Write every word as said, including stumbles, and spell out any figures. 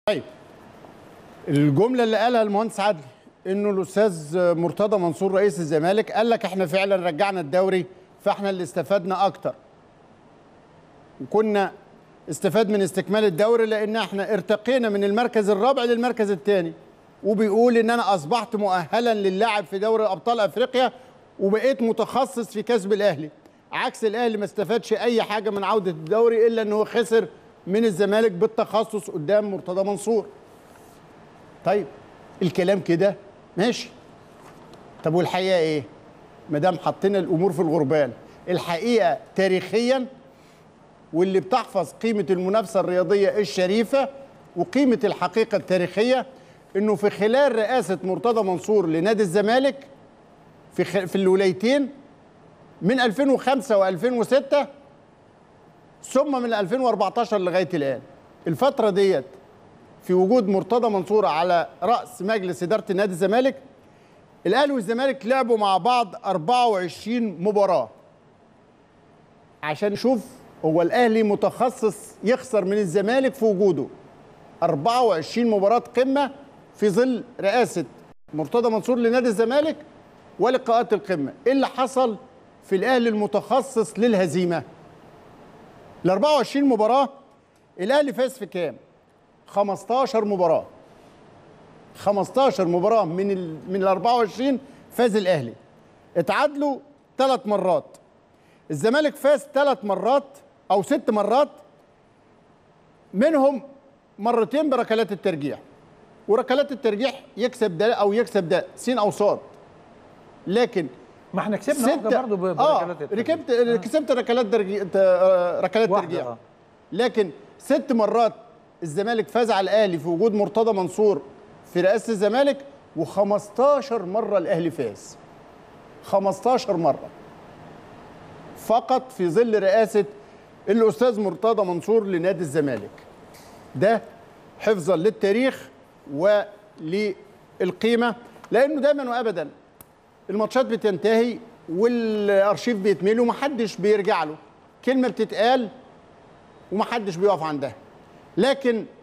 طيب الجمله اللي قالها المهندس عدلي انه الاستاذ مرتضى منصور رئيس الزمالك قال لك احنا فعلا رجعنا الدوري فاحنا اللي استفدنا اكتر، وكنا استفاد من استكمال الدوري لان احنا ارتقينا من المركز الرابع للمركز الثاني، وبيقول ان انا اصبحت مؤهلا للعب في دوري ابطال افريقيا وبقيت متخصص في كسب الاهلي، عكس الاهلي ما استفادش اي حاجه من عوده الدوري الا ان هو خسر من الزمالك بالتخصص قدام مرتضى منصور. طيب الكلام كده ماشي، طب والحقيقه ايه؟ ما دام حطينا الامور في الغربال، الحقيقه تاريخيا واللي بتحفظ قيمه المنافسه الرياضيه الشريفه وقيمه الحقيقه التاريخيه انه في خلال رئاسه مرتضى منصور لنادي الزمالك في خ... في الولايتين من ألفين وخمسة وألفين وستة ثم من ألفين وأربعتاشر لغايه الان، الفتره ديت في وجود مرتضى منصور على راس مجلس اداره نادي الزمالك، الاهلي والزمالك لعبوا مع بعض أربعة وعشرين مباراه. عشان نشوف هو الاهلي متخصص يخسر من الزمالك في وجوده. أربعة وعشرين مباراه قمه في ظل رئاسه مرتضى منصور لنادي الزمالك ولقاءات القمه. ايه اللي حصل في الاهلي المتخصص للهزيمه؟ ال أربعة وعشرين مباراه الاهلي فاز في كام؟ خمستاشر مباراه. خمستاشر مباراه من ال من ال أربعة وعشرين فاز الاهلي. اتعادلوا ثلاث مرات. الزمالك فاز ثلاث مرات او ست مرات، منهم مرتين بركلات الترجيح. وركلات الترجيح يكسب ده او يكسب ده، سين او صاد. لكن ما احنا كسبنا واحده برضه بركلات اه الترجيح. ركبت آه. كسبت ركلات درجي... ركلات ترجيح. آه. لكن ست مرات الزمالك فاز على الاهلي في وجود مرتضى منصور في رئاسه الزمالك، وخمستاشر مره الاهلي فاز. خمستاشر مره فقط في ظل رئاسه الاستاذ مرتضى منصور لنادي الزمالك. ده حفظا للتاريخ وللقيمه، لانه دايما وابدا الماتشات بتنتهي والارشيف بيتملي ومحدش بيرجع له، كلمه بتتقال ومحدش بيقف عندها. لكن